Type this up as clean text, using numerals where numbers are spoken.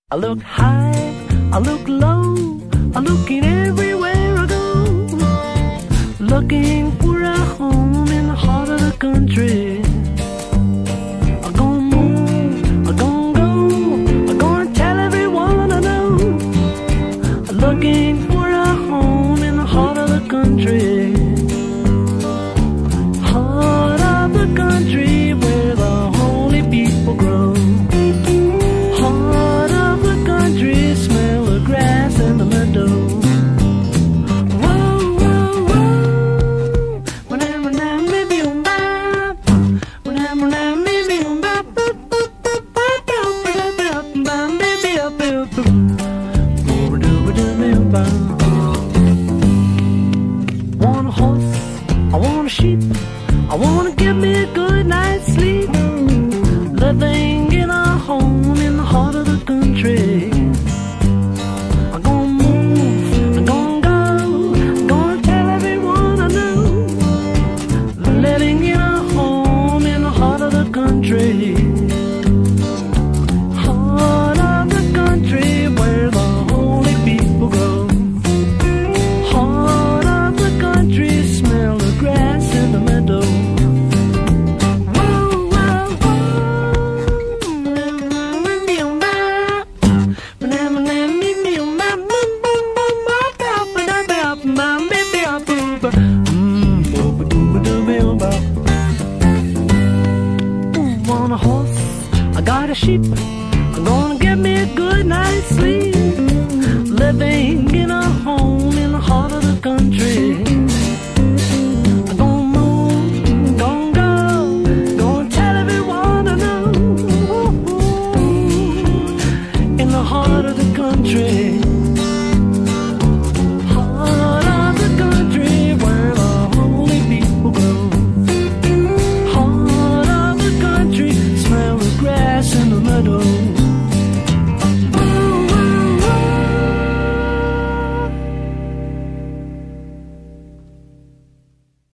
I look high, I look low, I'm looking everywhere I go, looking for a home in the heart of the country. I'm gonna move, I'm gonna go, I'm gonna tell everyone I know, looking for a home in the heart of the country. Heart of the country where the holy people grow. Smell the grass in the meadow. Whoa, whoa, whoa. When I'm maybe on bop. When I'm maybe on bop. Baby up. Want a horse, I want a sheep, I want to give me a good night's sleep. Living in a home in the heart of the country. Heart of the country where the holy people grow. Heart of the country, smell the grass in the meadow. Whoa, whoa, want a horse, I got a sheep, I'm gonna get me a good night's sleep. Living in a home in the heart of the country. I'm gonna move, gonna go, gonna tell everyone I know. In the heart of the country.